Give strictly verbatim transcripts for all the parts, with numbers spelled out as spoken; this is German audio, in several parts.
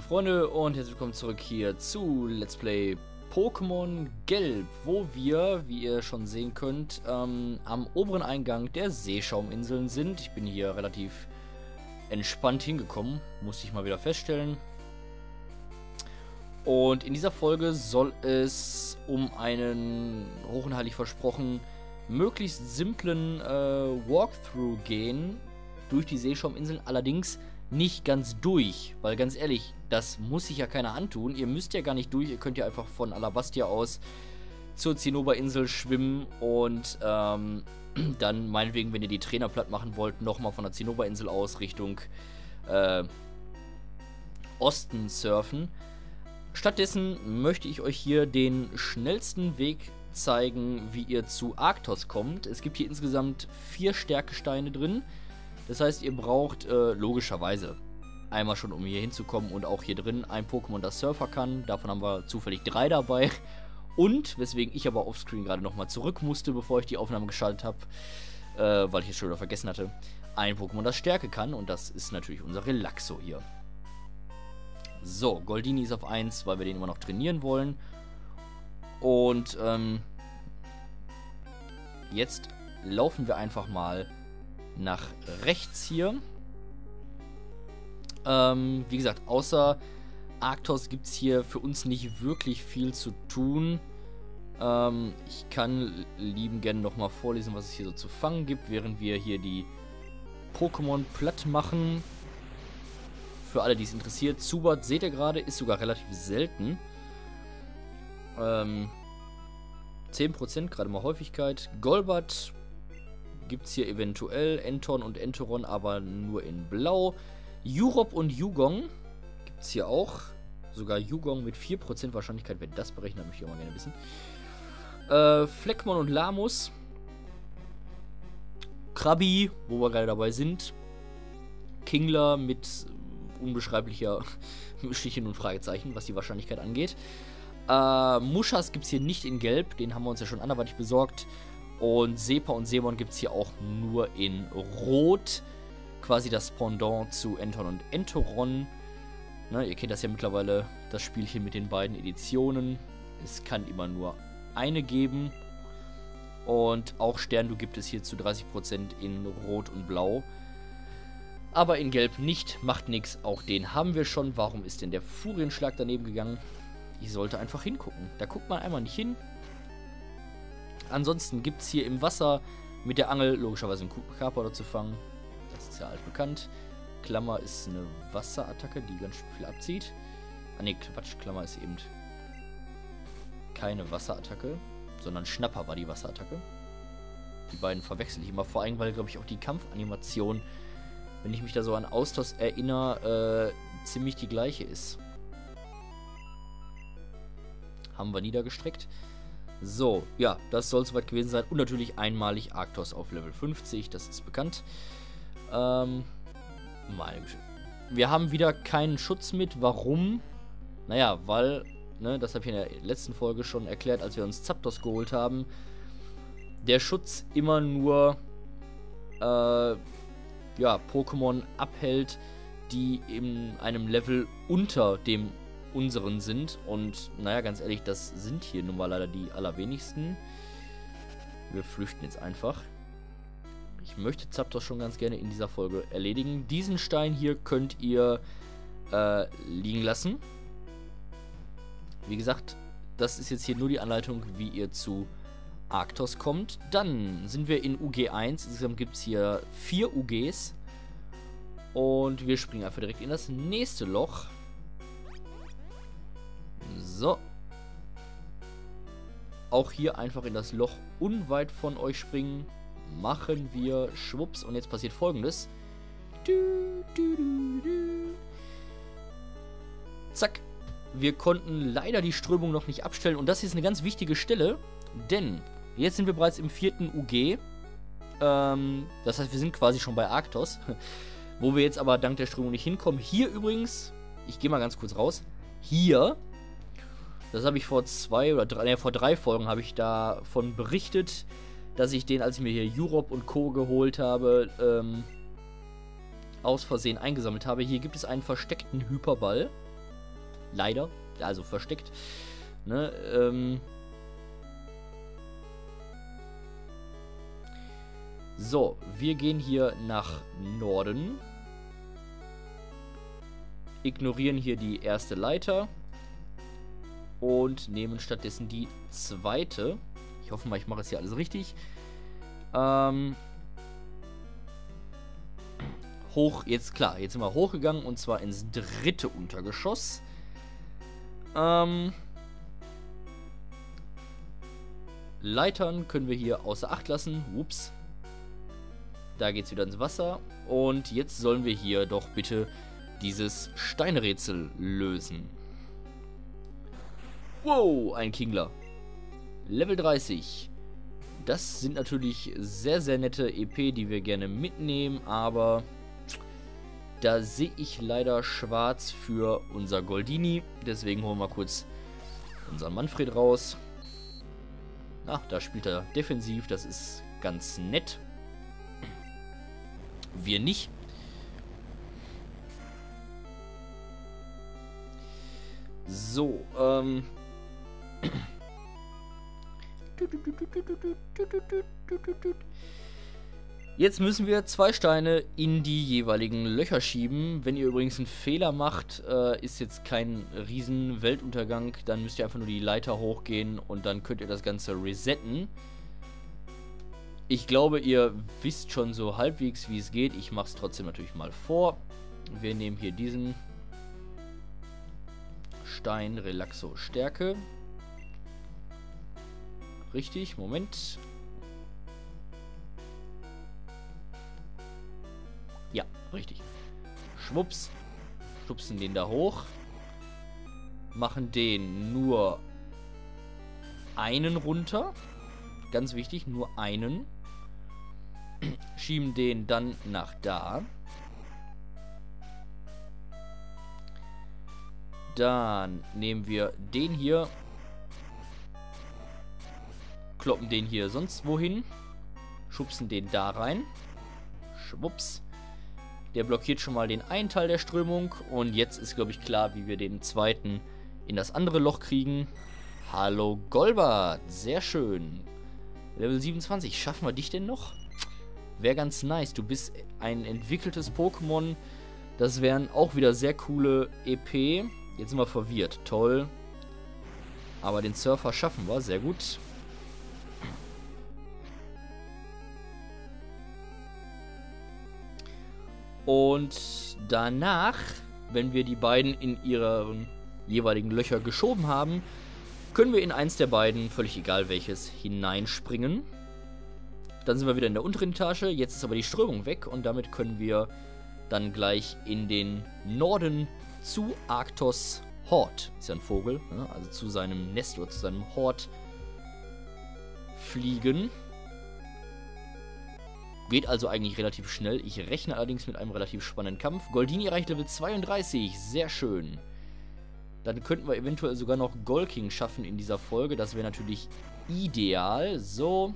Freunde und herzlich willkommen zurück hier zu Let's Play Pokémon Gelb, wo wir, wie ihr schon sehen könnt, ähm, am oberen Eingang der Seeschauminseln sind. Ich bin hier relativ entspannt hingekommen, musste ich mal wieder feststellen. Und in dieser Folge soll es um einen, hoch und heilig versprochen, möglichst simplen äh, Walkthrough gehen durch die Seeschauminseln, allerdings nicht ganz durch, weil ganz ehrlich, das muss sich ja keiner antun. Ihr müsst ja gar nicht durch, ihr könnt ja einfach von Alabastia aus zur Zinnoberinsel schwimmen und ähm, dann meinetwegen, wenn ihr die Trainer platt machen wollt, nochmal von der Zinnoberinsel aus Richtung äh, Osten surfen. Stattdessen möchte ich euch hier den schnellsten Weg zeigen, wie ihr zu Arktos kommt. Es gibt hier insgesamt vier Stärkesteine drin. Das heißt, ihr braucht äh, logischerweise einmal schon, um hier hinzukommen, und auch hier drin ein Pokémon, das Surfer kann. Davon haben wir zufällig drei dabei. Und, weswegen ich aber offscreen gerade nochmal zurück musste, bevor ich die Aufnahme geschaltet habe, äh, weil ich es schon wieder vergessen hatte, ein Pokémon, das Stärke kann. Und das ist natürlich unser Relaxo hier. So, Goldini ist auf eins, weil wir den immer noch trainieren wollen. Und ähm, jetzt laufen wir einfach mal nach rechts hier. Ähm, wie gesagt, außer Arktos gibt es hier für uns nicht wirklich viel zu tun. Ähm, ich kann lieben gerne nochmal vorlesen, was es hier so zu fangen gibt, während wir hier die Pokémon platt machen. Für alle, die es interessiert. Zubat, seht ihr gerade, ist sogar relativ selten. Ähm, zehn Prozent, gerade mal Häufigkeit. Golbat gibt es hier eventuell. Entorn und Entoron, aber nur in Blau. Jurop und Yugong gibt es hier auch. Sogar Yugong mit vier Prozent Wahrscheinlichkeit. Wenn das berechnet, möchte ich auch mal gerne wissen. Äh, Fleckmon und Lamus. Krabi, wo wir gerade dabei sind. Kingler mit unbeschreiblicher Stichen und Fragezeichen, was die Wahrscheinlichkeit angeht. Äh, Muschas gibt es hier nicht in Gelb. Den haben wir uns ja schon anderweitig besorgt. Und Sepa und Seemon gibt es hier auch nur in Rot. Quasi das Pendant zu Entorn und Entoron. Ne, ihr kennt das ja mittlerweile, das Spielchen mit den beiden Editionen. Es kann immer nur eine geben. Und auch Sterndu gibt es hier zu dreißig Prozent in Rot und Blau. Aber in Gelb nicht, macht nichts. Auch den haben wir schon. Warum ist denn der Furienschlag daneben gegangen? Ich sollte einfach hingucken. Da guckt man einmal nicht hin. Ansonsten gibt es hier im Wasser mit der Angel logischerweise einen Carpador zu fangen. Das ist ja altbekannt. Klammer ist eine Wasserattacke, die ganz schön viel abzieht. Ah ne, Quatsch, Klammer ist eben keine Wasserattacke, sondern Schnapper war die Wasserattacke. Die beiden verwechsel ich immer, vor allem, weil, glaube ich, auch die Kampfanimation, wenn ich mich da so an Austos erinnere, äh, ziemlich die gleiche ist. Haben wir niedergestreckt. So, ja, das soll soweit gewesen sein. Und natürlich einmalig Arktos auf Level fünfzig, das ist bekannt. Ähm, meine Güte. Wir haben wieder keinen Schutz mit. Warum? Naja, weil, ne, das habe ich in der letzten Folge schon erklärt, als wir uns Zapdos geholt haben, der Schutz immer nur, äh, ja, Pokémon abhält, die in einem Level unter dem unseren sind. Und naja, ganz ehrlich, das sind hier nun mal leider die allerwenigsten. Wir flüchten jetzt einfach. Ich möchte Zapdos schon ganz gerne in dieser Folge erledigen. Diesen Stein hier könnt ihr äh, liegen lassen. Wie gesagt, das ist jetzt hier nur die Anleitung, wie ihr zu Arktos kommt. Dann sind wir in U G eins. Insgesamt gibt es hier vier U Gs. Und wir springen einfach direkt in das nächste Loch. So. Auch hier einfach in das Loch unweit von euch springen. Machen wir schwupps. Und jetzt passiert Folgendes. Du, du, du, du. Zack. Wir konnten leider die Strömung noch nicht abstellen. Und das ist eine ganz wichtige Stelle. Denn jetzt sind wir bereits im vierten U G. Ähm, das heißt, wir sind quasi schon bei Arktos. Wo wir jetzt aber dank der Strömung nicht hinkommen. Hier übrigens, ich gehe mal ganz kurz raus. Hier, das habe ich vor zwei oder drei, nee, vor drei Folgen habe ich davon berichtet, dass ich den, als ich mir hier Jurop und Co. geholt habe, ähm, aus Versehen eingesammelt habe. Hier gibt es einen versteckten Hyperball. Leider. Also versteckt. Ne, ähm... So, wir gehen hier nach Norden. Ignorieren hier die erste Leiter. Und nehmen stattdessen die zweite. Ich hoffe mal, ich mache es hier alles richtig. Ähm... Hoch, jetzt klar, jetzt sind wir hochgegangen und zwar ins dritte Untergeschoss. Ähm, Leitern können wir hier außer Acht lassen. Ups. Da geht es wieder ins Wasser. Und jetzt sollen wir hier doch bitte dieses Steinrätsel lösen. Wow, ein Kingler. Level dreißig. Das sind natürlich sehr, sehr nette E P, die wir gerne mitnehmen, aber da sehe ich leider schwarz für unser Goldini. Deswegen holen wir mal kurz unseren Manfred raus. Ach, da spielt er defensiv. Das ist ganz nett. Wir nicht. So, ähm... Jetzt müssen wir zwei Steine in die jeweiligen Löcher schieben. Wenn ihr übrigens einen Fehler macht, äh, ist jetzt kein riesen Weltuntergang. Dann müsst ihr einfach nur die Leiter hochgehen und dann könnt ihr das Ganze resetten. Ich glaube, ihr wisst schon so halbwegs, wie es geht. Ich mache es trotzdem natürlich mal vor. Wir nehmen hier diesen Stein Relaxo Stärke. Richtig, Moment. Ja, richtig. Schwupps. Schubsen den da hoch. Machen den nur einen runter. Ganz wichtig, nur einen. Schieben den dann nach da. Dann nehmen wir den hier. Kloppen den hier sonst wohin. Schubsen den da rein. Schwupps. Der blockiert schon mal den einen Teil der Strömung. Und jetzt ist, glaube ich, klar, wie wir den zweiten in das andere Loch kriegen. Hallo Golbert. Sehr schön. Level siebenundzwanzig. Schaffen wir dich denn noch? Wäre ganz nice. Du bist ein entwickeltes Pokémon. Das wären auch wieder sehr coole E P. Jetzt sind wir verwirrt. Toll. Aber den Surfer schaffen wir. Sehr gut. Und danach, wenn wir die beiden in ihre jeweiligen Löcher geschoben haben, können wir in eins der beiden, völlig egal welches, hineinspringen. Dann sind wir wieder in der unteren Etage. Jetzt ist aber die Strömung weg und damit können wir dann gleich in den Norden zu Arktos Hort. Ist ja ein Vogel, ne? Also zu seinem Nest oder zu seinem Hort fliegen. Geht also eigentlich relativ schnell. Ich rechne allerdings mit einem relativ spannenden Kampf. Goldini erreicht Level zweiunddreißig. Sehr schön. Dann könnten wir eventuell sogar noch Golking schaffen in dieser Folge. Das wäre natürlich ideal. So.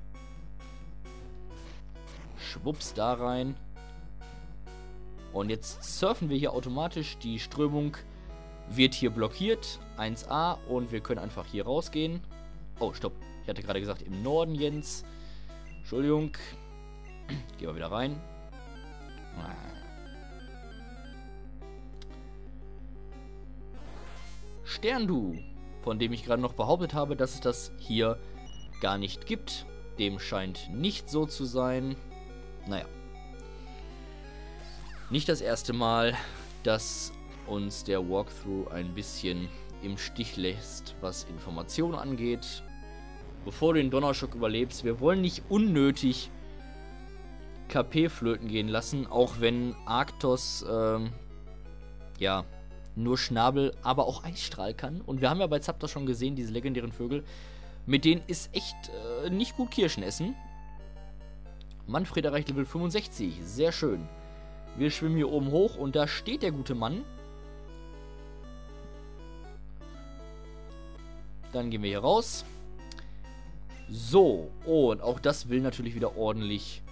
Schwupps da rein. Und jetzt surfen wir hier automatisch. Die Strömung wird hier blockiert. eins a. Und wir können einfach hier rausgehen. Oh, stopp. Ich hatte gerade gesagt im Norden, Jens. Entschuldigung. Gehen wir wieder rein. Sterndu, von dem ich gerade noch behauptet habe, dass es das hier gar nicht gibt. Dem scheint nicht so zu sein. Naja. Nicht das erste Mal, dass uns der Walkthrough ein bisschen im Stich lässt, was Informationen angeht. Bevor du den Donnerschock überlebst, wir wollen nicht unnötig K P flöten gehen lassen, auch wenn Arktos, ähm, ja, nur Schnabel, aber auch Eisstrahl kann. Und wir haben ja bei Zapdos schon gesehen, diese legendären Vögel, mit denen ist echt äh, nicht gut Kirschen essen. Manfred erreicht Level fünfundsechzig, sehr schön. Wir schwimmen hier oben hoch und da steht der gute Mann. Dann gehen wir hier raus. So, und auch das will natürlich wieder ordentlich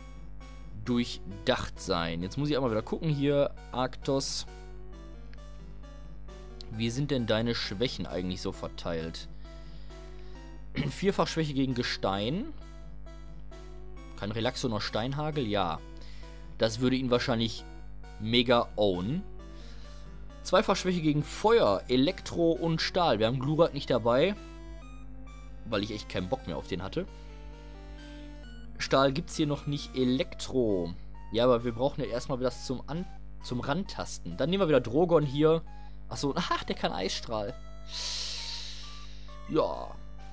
durchdacht sein. Jetzt muss ich einmal wieder gucken hier. Arktos. Wie sind denn deine Schwächen eigentlich so verteilt? Vierfach Schwäche gegen Gestein. Kein Relaxo noch Steinhagel? Ja. Das würde ihn wahrscheinlich mega own. Zweifach Schwäche gegen Feuer, Elektro und Stahl. Wir haben Glurak nicht dabei, weil ich echt keinen Bock mehr auf den hatte. Stahl gibt es hier noch nicht. Elektro. Ja, aber wir brauchen ja erstmal das zum, An zum Rantasten. Dann nehmen wir wieder Drogon hier. Achso, ach, der kann Eisstrahl. Ja.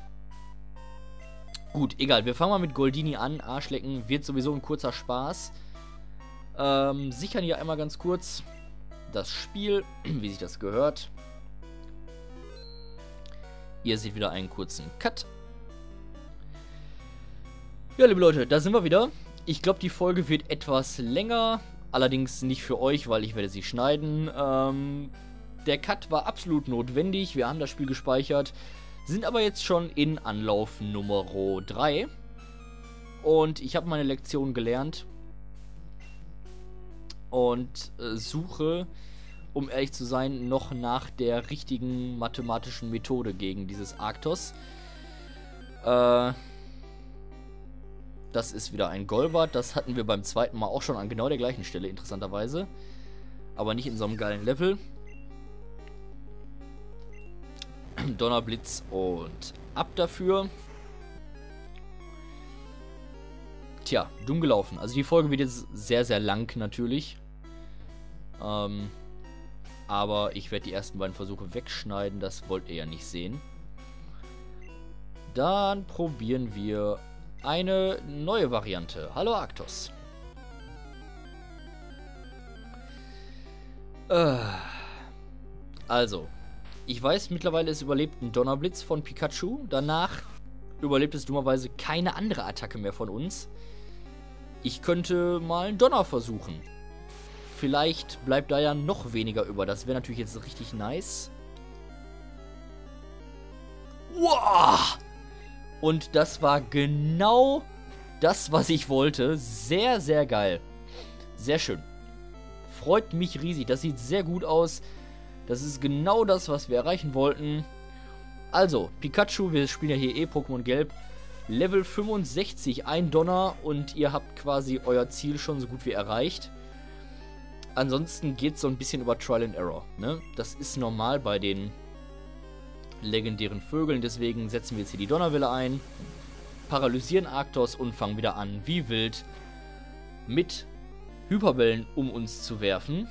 Gut, egal. Wir fangen mal mit Goldini an. Arschlecken wird sowieso ein kurzer Spaß. Ähm, sichern hier einmal ganz kurz das Spiel, wie sich das gehört. Ihr seht wieder einen kurzen Cut. Ja, liebe Leute, da sind wir wieder. Ich glaube, die Folge wird etwas länger. Allerdings nicht für euch, weil ich werde sie schneiden. Ähm, der Cut war absolut notwendig. Wir haben das Spiel gespeichert. Sind aber jetzt schon in Anlauf Nummer drei. Und ich habe meine Lektion gelernt. Und äh, suche, um ehrlich zu sein, noch nach der richtigen mathematischen Methode gegen dieses Arktos. Äh, das ist wieder ein Golbat. Das hatten wir beim zweiten Mal auch schon an genau der gleichen Stelle, interessanterweise. Aber nicht in so einem geilen Level. Donnerblitz und ab dafür. Tja, dumm gelaufen. Also die Folge wird jetzt sehr, sehr lang natürlich. Ähm, aber ich werde die ersten beiden Versuche wegschneiden. Das wollt ihr ja nicht sehen. Dann probieren wir eine neue Variante. Hallo Arktos. Äh, also, ich weiß mittlerweile, es überlebt ein Donnerblitz von Pikachu. Danach überlebt es dummerweise keine andere Attacke mehr von uns. Ich könnte mal einen Donner versuchen. Vielleicht bleibt da ja noch weniger über. Das wäre natürlich jetzt richtig nice. Wow! Und das war genau das, was ich wollte. Sehr, sehr geil. Sehr schön. Freut mich riesig. Das sieht sehr gut aus. Das ist genau das, was wir erreichen wollten. Also, Pikachu, wir spielen ja hier eh Pokémon Gelb. Level fünfundsechzig, ein Donner und ihr habt quasi euer Ziel schon so gut wie erreicht. Ansonsten geht es so ein bisschen über Trial and Error, ne? Das ist normal bei den legendären Vögeln, deswegen setzen wir jetzt hier die Donnerwelle ein, paralysieren Arktos und fangen wieder an, wie wild, mit Hyperbällen um uns zu werfen.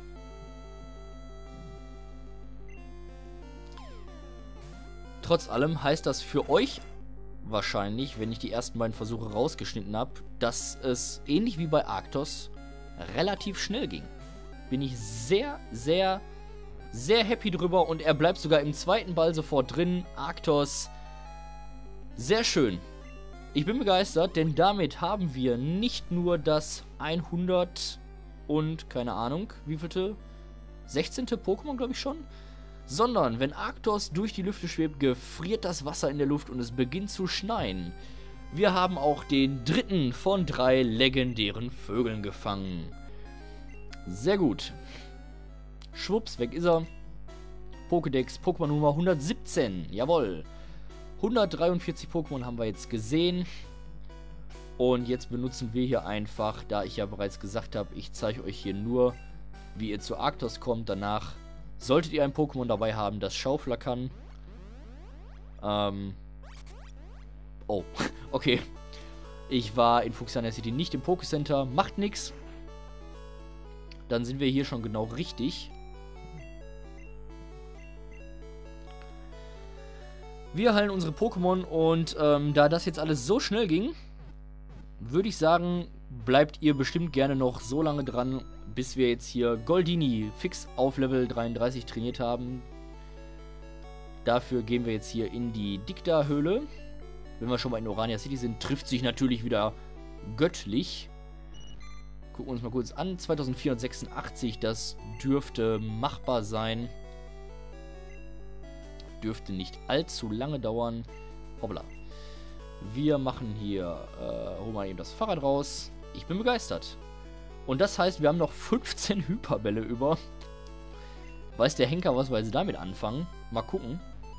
Trotz allem heißt das für euch wahrscheinlich, wenn ich die ersten beiden Versuche rausgeschnitten habe, dass es ähnlich wie bei Arktos relativ schnell ging. Bin ich sehr, sehr, sehr happy drüber und er bleibt sogar im zweiten Ball sofort drin. Arktos, sehr schön. Ich bin begeistert, denn damit haben wir nicht nur das hundert und keine Ahnung, wievielte, sechzehnte Pokémon, glaube ich schon, sondern wenn Arktos durch die Lüfte schwebt, gefriert das Wasser in der Luft und es beginnt zu schneien. Wir haben auch den dritten von drei legendären Vögeln gefangen. Sehr gut. Schwupps, weg ist er. Pokédex, Pokémon Nummer hundertsiebzehn. Jawohl. hundertdreiundvierzig Pokémon haben wir jetzt gesehen. Und jetzt benutzen wir hier einfach, da ich ja bereits gesagt habe, ich zeige euch hier nur, wie ihr zu Arktos kommt. Danach solltet ihr ein Pokémon dabei haben, das Schauflackern. Ähm. Oh, okay. Ich war in Fuchsiana City nicht im Pokécenter. Macht nix. Dann sind wir hier schon genau richtig. Wir heilen unsere Pokémon und ähm, da das jetzt alles so schnell ging, würde ich sagen, bleibt ihr bestimmt gerne noch so lange dran, bis wir jetzt hier Goldini fix auf Level dreiunddreißig trainiert haben. Dafür gehen wir jetzt hier in die Dicta-Höhle. Wenn wir schon mal in Orania City sind, trifft sich natürlich wieder göttlich. Gucken wir uns mal kurz an. zweitausendvierhundertsechsundachtzig, das dürfte machbar sein. Dürfte nicht allzu lange dauern. Hoppla. Wir machen hier, äh, holen wir eben das Fahrrad raus. Ich bin begeistert. Und das heißt, wir haben noch fünfzehn Hyperbälle über. weiß der Henker, was wir jetzt damit anfangen. Mal gucken.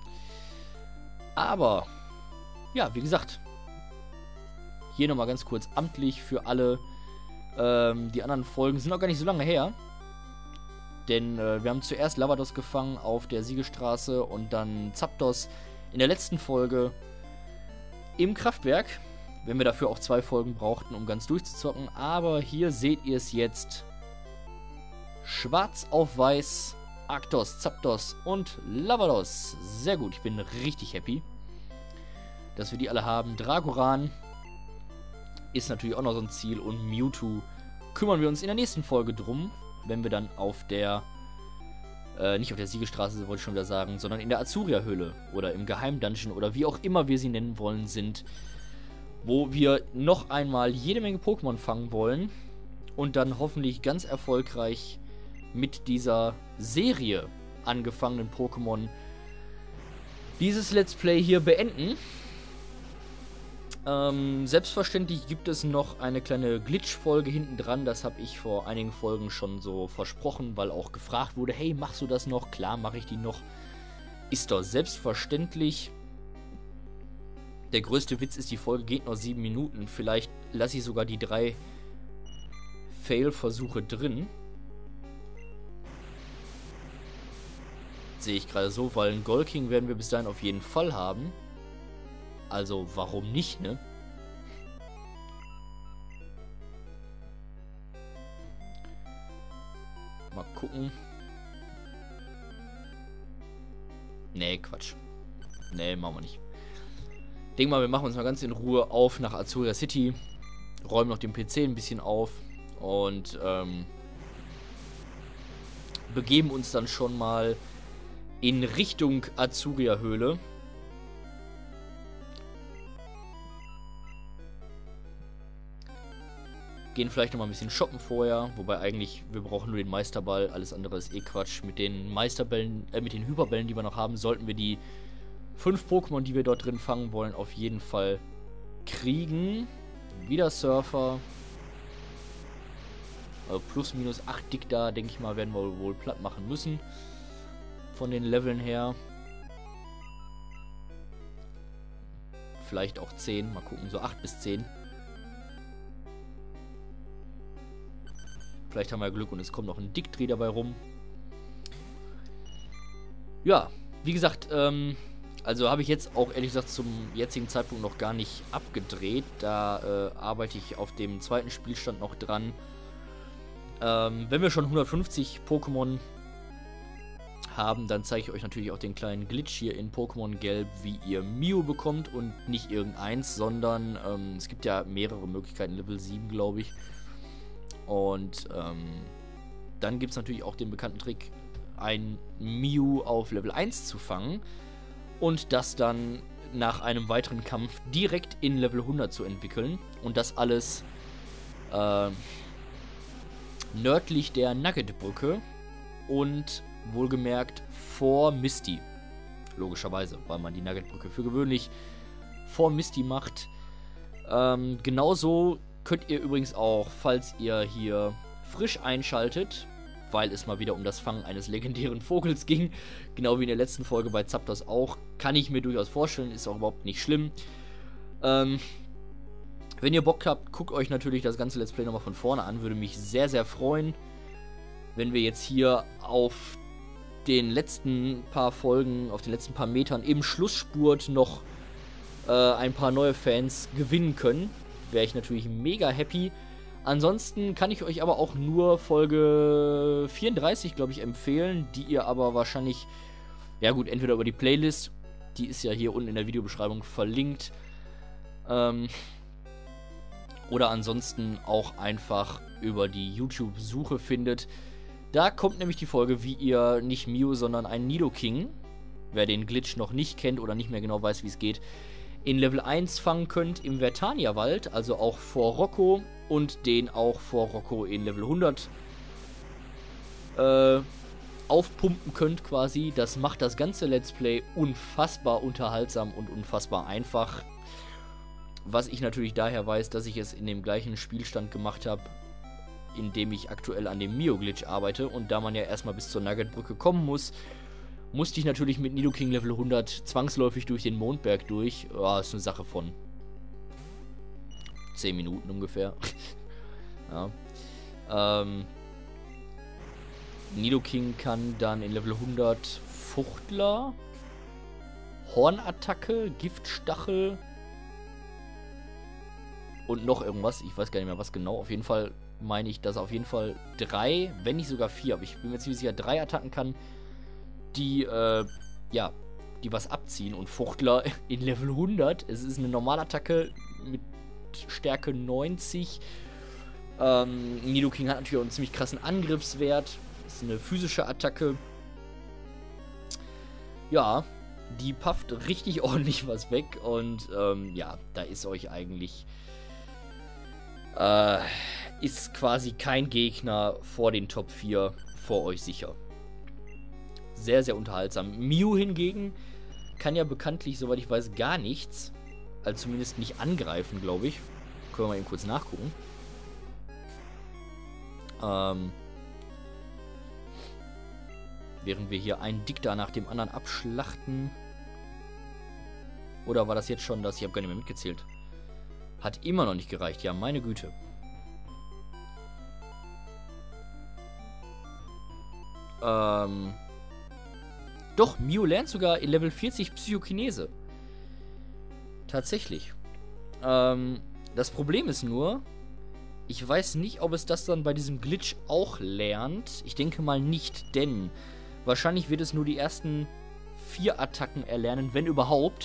Aber, ja, wie gesagt, hier nochmal ganz kurz amtlich für alle. Ähm, die anderen Folgen sind noch gar nicht so lange her. Denn äh, wir haben zuerst Lavados gefangen auf der Siegestraße und dann Zapdos in der letzten Folge im Kraftwerk. Wenn wir dafür auch zwei Folgen brauchten, um ganz durchzuzocken. Aber hier seht ihr es jetzt. Schwarz auf weiß. Arctos, Zapdos und Lavados. Sehr gut, ich bin richtig happy, dass wir die alle haben. Dragoran ist natürlich auch noch so ein Ziel. Und Mewtwo kümmern wir uns in der nächsten Folge drum. Wenn wir dann auf der, äh, nicht auf der Siegestraße, wollte ich schon wieder sagen, sondern in der Azuria-Höhle oder im Geheimdungeon oder wie auch immer wir sie nennen wollen, sind, wo wir noch einmal jede Menge Pokémon fangen wollen und dann hoffentlich ganz erfolgreich mit dieser Serie angefangenen Pokémon dieses Let's Play hier beenden. Ähm, selbstverständlich gibt es noch eine kleine Glitch-Folge hinten dran. Das habe ich vor einigen Folgen schon so versprochen, weil auch gefragt wurde, hey, machst du das noch? Klar, mache ich die noch. Ist doch selbstverständlich. Der größte Witz ist, die Folge geht noch sieben Minuten. Vielleicht lasse ich sogar die drei Fail-Versuche drin. Sehe ich gerade so, weil einen Golking werden wir bis dahin auf jeden Fall haben. Also, warum nicht, ne? Mal gucken. Nee, Quatsch. Nee, machen wir nicht. Denk mal, wir machen uns mal ganz in Ruhe auf nach Azuria City. Räumen noch den P C ein bisschen auf. Und, ähm... begeben uns dann schon mal in Richtung Azuria-Höhle. Gehen vielleicht noch mal ein bisschen shoppen vorher, wobei eigentlich, wir brauchen nur den Meisterball, alles andere ist eh Quatsch. Mit den Meisterbällen, äh, mit den Hyperbällen, die wir noch haben, sollten wir die fünf Pokémon, die wir dort drin fangen wollen, auf jeden Fall kriegen. Wieder Surfer. Also plus minus acht Dick da, denke ich mal, werden wir wohl platt machen müssen. Von den Leveln her. Vielleicht auch zehn, mal gucken, so acht bis zehn. Vielleicht haben wir Glück und es kommt noch ein Dickdreh dabei rum. Ja, wie gesagt, ähm, also habe ich jetzt auch ehrlich gesagt zum jetzigen Zeitpunkt noch gar nicht abgedreht. Da äh, arbeite ich auf dem zweiten Spielstand noch dran. Ähm, wenn wir schon hundertfünfzig Pokémon haben, dann zeige ich euch natürlich auch den kleinen Glitch hier in Pokémon Gelb, wie ihr Mew bekommt und nicht irgendeins, sondern ähm, es gibt ja mehrere Möglichkeiten, Level sieben glaube ich. Und ähm, dann gibt es natürlich auch den bekannten Trick, ein Mew auf Level eins zu fangen und das dann nach einem weiteren Kampf direkt in Level hundert zu entwickeln. Und das alles äh, nördlich der Nugget-Brücke und wohlgemerkt vor Misty. Logischerweise, weil man die Nugget-Brücke für gewöhnlich vor Misty macht. Ähm, genauso könnt ihr übrigens auch, falls ihr hier frisch einschaltet, weil es mal wieder um das Fangen eines legendären Vogels ging, genau wie in der letzten Folge bei Zapdos auch, kann ich mir durchaus vorstellen, ist auch überhaupt nicht schlimm. Ähm, wenn ihr Bock habt, guckt euch natürlich das ganze Let's Play nochmal von vorne an, würde mich sehr, sehr freuen, wenn wir jetzt hier auf den letzten paar Folgen, auf den letzten paar Metern im Schlussspurt noch äh, ein paar neue Fans gewinnen können. Wäre ich natürlich mega happy. Ansonsten kann ich euch aber auch nur Folge vierunddreißig, glaube ich, empfehlen, die ihr aber wahrscheinlich, ja gut, entweder über die Playlist, die ist ja hier unten in der Videobeschreibung verlinkt, ähm, oder ansonsten auch einfach über die YouTube-Suche findet. Da kommt nämlich die Folge, wie ihr nicht Mew, sondern einen Nidoking, wer den Glitch noch nicht kennt oder nicht mehr genau weiß, wie es geht, in Level eins fangen könnt im Vertania-Wald, also auch vor Rocco, und den auch vor Rocco in Level hundert äh, aufpumpen könnt quasi. Das macht das ganze Let's Play unfassbar unterhaltsam und unfassbar einfach. Was ich natürlich daher weiß, dass ich es in dem gleichen Spielstand gemacht habe, indem ich aktuell an dem Mio-Glitch arbeite. Und da man ja erstmal bis zur Nugget-Brücke kommen muss, musste ich natürlich mit Nidoking Level hundert zwangsläufig durch den Mondberg durch. Ja, ist eine Sache von zehn Minuten ungefähr. Ja. Ähm, Nidoking kann dann in Level hundert Fuchtler, Hornattacke, Giftstachel und noch irgendwas. Ich weiß gar nicht mehr, was genau. Auf jeden Fall meine ich, dass er auf jeden Fall drei, wenn nicht sogar vier, aber ich bin mir ziemlich sicher, drei Attacken kann, die, äh, ja, die was abziehen. Und Fuchtler in Level hundert, es ist eine Normalattacke mit Stärke neunzig. Ähm, Nidoking hat natürlich auch einen ziemlich krassen Angriffswert. Ist eine physische Attacke. Ja, die pufft richtig ordentlich was weg. Und, ähm, ja, da ist euch eigentlich, äh, ist quasi kein Gegner vor den Top vier vor euch sicher. Sehr, sehr unterhaltsam. Mew hingegen kann ja bekanntlich, soweit ich weiß, gar nichts. Also zumindest nicht angreifen, glaube ich. Können wir mal eben kurz nachgucken. Ähm, während wir hier einen Dicta nach dem anderen abschlachten. Oder war das jetzt schon das? Ich habe gar nicht mehr mitgezählt. Hat immer noch nicht gereicht. Ja, meine Güte. Ähm... Doch, Mew lernt sogar in Level vierzig Psychokinese. Tatsächlich. Ähm, das Problem ist nur, ich weiß nicht, ob es das dann bei diesem Glitch auch lernt. Ich denke mal nicht, denn wahrscheinlich wird es nur die ersten vier Attacken erlernen, wenn überhaupt.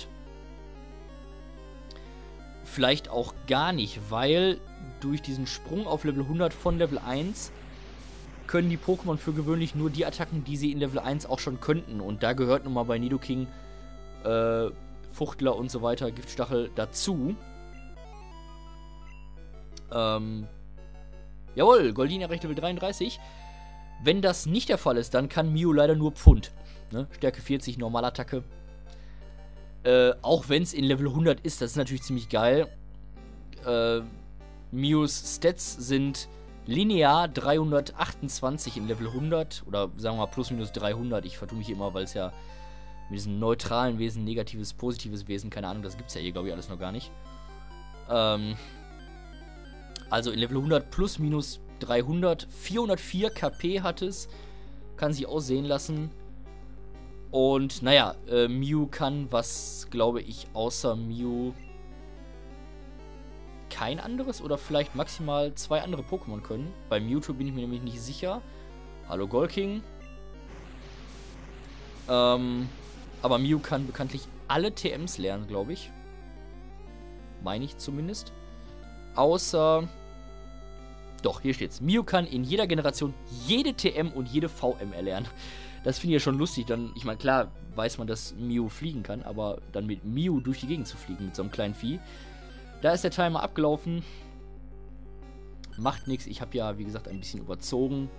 Vielleicht auch gar nicht, weil durch diesen Sprung auf Level hundert von Level eins können die Pokémon für gewöhnlich nur die Attacken, die sie in Level eins auch schon könnten. Und da gehört nun mal bei Nidoking, äh, Fuchtler und so weiter, Giftstachel dazu. Ähm, jawohl, Goldini erreicht Level dreiunddreißig. Wenn das nicht der Fall ist, dann kann Mew leider nur Pfund. Ne? Stärke vierzig, Normalattacke. Äh, auch wenn es in Level hundert ist, das ist natürlich ziemlich geil. Äh, Mews Stats sind linear dreihundertachtundzwanzig in Level hundert. Oder sagen wir mal plus minus dreihundert. Ich vertue mich immer, weil es ja mit diesem neutralen Wesen, negatives, positives Wesen, keine Ahnung, das gibt es ja hier, glaube ich, alles noch gar nicht. Ähm, also in Level hundert plus minus dreihundert. vierhundertvier K P hat es. Kann sich aussehen lassen. Und naja, äh, Mew kann, was glaube ich, außer Mew kein anderes oder vielleicht maximal zwei andere Pokémon können. Bei Mewtwo bin ich mir nämlich nicht sicher. Hallo Golking. Ähm, aber Mew kann bekanntlich alle T Ms lernen, glaube ich. Meine ich zumindest. Außer... Doch, hier steht's. Mew kann in jeder Generation jede T M und jede V M erlernen. Das finde ich ja schon lustig. Dann, ich meine, klar weiß man, dass Mew fliegen kann, aber dann mit Mew durch die Gegend zu fliegen, mit so einem kleinen Vieh. Da ist der Timer abgelaufen. Macht nichts. Ich habe ja, wie gesagt, ein bisschen überzogen.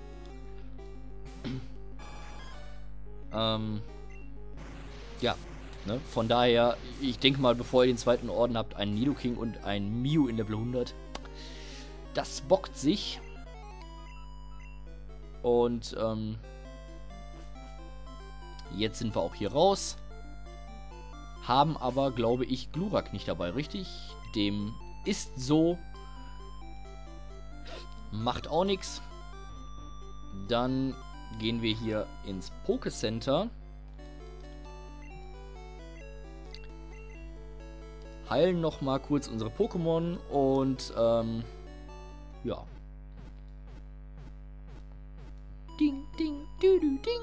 ähm, ja, ne? Von daher, ich denke mal, bevor ihr den zweiten Orden habt, einen Nidoking und einen Mew in Level hundert. Das bockt sich. Und, ähm, jetzt sind wir auch hier raus. Haben aber, glaube ich, Glurak nicht dabei, richtig? Dem ist so. Macht auch nichts. Dann gehen wir hier ins Pokécenter. Heilen nochmal kurz unsere Pokémon und, ähm, ja. Ding, ding, du, du, ding.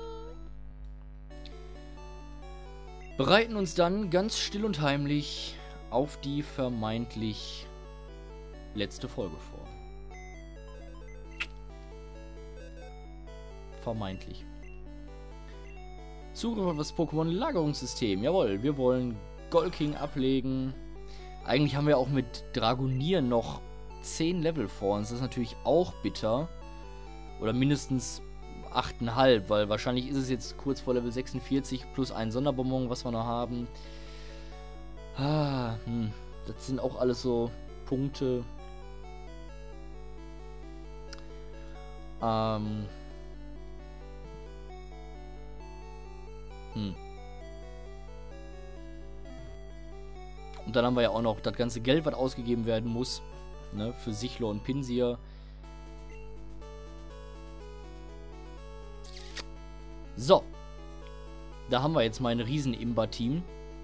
Bereiten uns dann ganz still und heimlich auf die vermeintlich letzte Folge vor. Vermeintlich. Zugriff auf das Pokémon-Lagerungssystem. Jawohl, wir wollen Golking ablegen. Eigentlich haben wir auch mit Dragonier noch zehn Level vor uns. Das ist natürlich auch bitter. Oder mindestens acht Komma fünf, weil wahrscheinlich ist es jetzt kurz vor Level sechsundvierzig plus ein Sonderbonbon, was wir noch haben. Ah, hm. Das sind auch alles so Punkte. Ähm. Hm. Und dann haben wir ja auch noch das ganze Geld, was ausgegeben werden muss, ne, für Sichlor und Pinsir. So. Da haben wir jetzt mein Riesen-Imba-Team.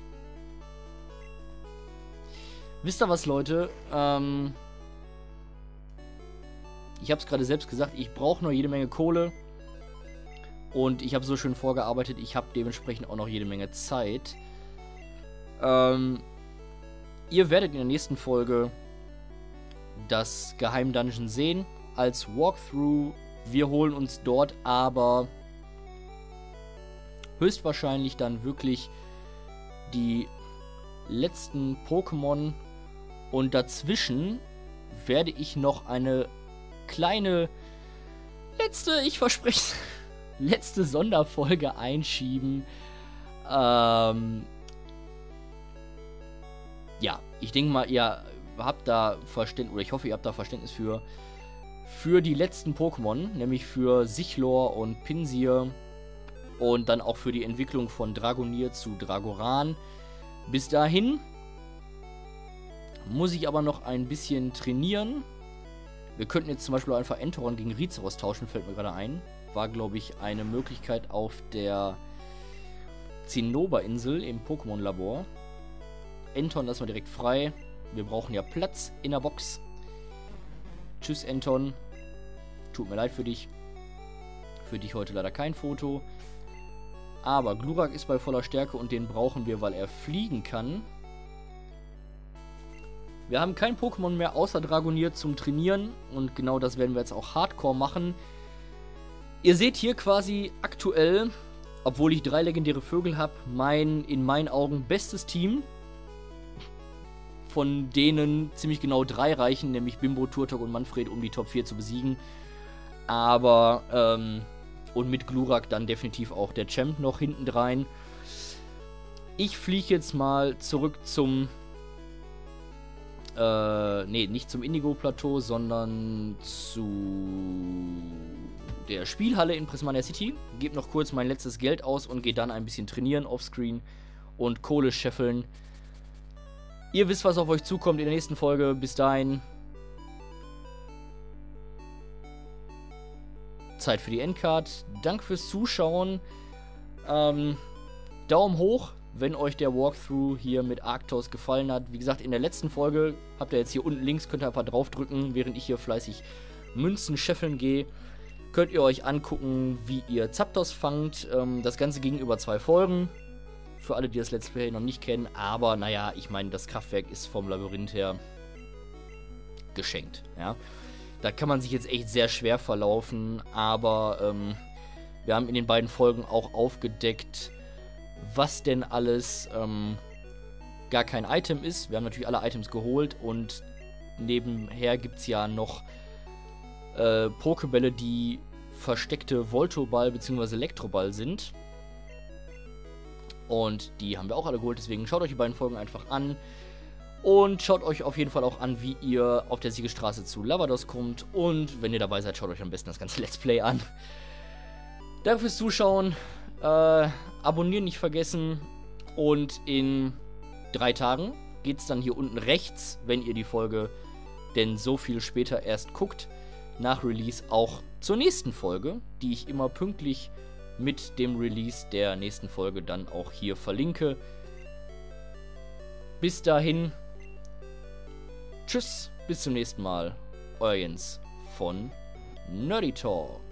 Wisst ihr was, Leute? Ähm ich habe es gerade selbst gesagt, ich brauche noch jede Menge Kohle. Und ich habe so schön vorgearbeitet, ich habe dementsprechend auch noch jede Menge Zeit. Ähm... Ihr werdet in der nächsten Folge das Geheim-Dungeon sehen als Walkthrough. Wir holen uns dort aber höchstwahrscheinlich dann wirklich die letzten Pokémon. Und dazwischen werde ich noch eine kleine letzte, ich verspreche es, letzte Sonderfolge einschieben. Ähm... Ja, ich denke mal, ihr habt da Verständnis, oder ich hoffe, ihr habt da Verständnis für, für die letzten Pokémon, nämlich für Sichlor und Pinsir und dann auch für die Entwicklung von Dragonier zu Dragoran. Bis dahin muss ich aber noch ein bisschen trainieren. Wir könnten jetzt zum Beispiel einfach Entoron gegen Rizeros tauschen, fällt mir gerade ein. War, glaube ich, eine Möglichkeit auf der Zinnoberinsel im Pokémon-Labor. Enton lassen wir direkt frei. Wir brauchen ja Platz in der Box. Tschüss, Enton. Tut mir leid für dich. Für dich heute leider kein Foto. Aber Glurak ist bei voller Stärke und den brauchen wir, weil er fliegen kann. Wir haben kein Pokémon mehr außer Dragonier zum Trainieren. Und genau das werden wir jetzt auch Hardcore machen. Ihr seht hier quasi aktuell, obwohl ich drei legendäre Vögel habe, mein in meinen Augen bestes Team. Von denen ziemlich genau drei reichen, nämlich Bimbo, Turtok und Manfred, um die Top vier zu besiegen. Aber, ähm, und mit Glurak dann definitiv auch der Champ noch hinten drein. Ich fliege jetzt mal zurück zum, äh, nee, nicht zum Indigo-Plateau, sondern zu der Spielhalle in Prismania City. Gebe noch kurz mein letztes Geld aus und gehe dann ein bisschen trainieren offscreen und Kohle scheffeln. Ihr wisst, was auf euch zukommt in der nächsten Folge. Bis dahin. Zeit für die Endcard. Danke fürs Zuschauen. Ähm, Daumen hoch, wenn euch der Walkthrough hier mit Arctos gefallen hat. Wie gesagt, in der letzten Folge habt ihr jetzt hier unten links, könnt ihr einfach draufdrücken, während ich hier fleißig Münzen scheffeln gehe. Könnt ihr euch angucken, wie ihr Zapdos fangt. Ähm, das Ganze ging über zwei Folgen. Für alle, die das Let's Play noch nicht kennen. Aber, naja, ich meine, das Kraftwerk ist vom Labyrinth her geschenkt. Ja? Da kann man sich jetzt echt sehr schwer verlaufen. Aber ähm, wir haben in den beiden Folgen auch aufgedeckt, was denn alles ähm, gar kein Item ist. Wir haben natürlich alle Items geholt. Und nebenher gibt es ja noch äh, Pokebälle, die versteckte Voltoball bzw. Elektroball sind. Und die haben wir auch alle geholt, deswegen schaut euch die beiden Folgen einfach an. Und schaut euch auf jeden Fall auch an, wie ihr auf der Siegesstraße zu Lavados kommt. Und wenn ihr dabei seid, schaut euch am besten das ganze Let's Play an. Danke fürs Zuschauen. Äh, abonnieren nicht vergessen. Und in drei Tagen geht es dann hier unten rechts, wenn ihr die Folge denn so viel später erst guckt, nach Release auch zur nächsten Folge, die ich immer pünktlich mit dem Release der nächsten Folge dann auch hier verlinke. Bis dahin, tschüss, bis zum nächsten Mal. Euer Jens von Nerdy Talk.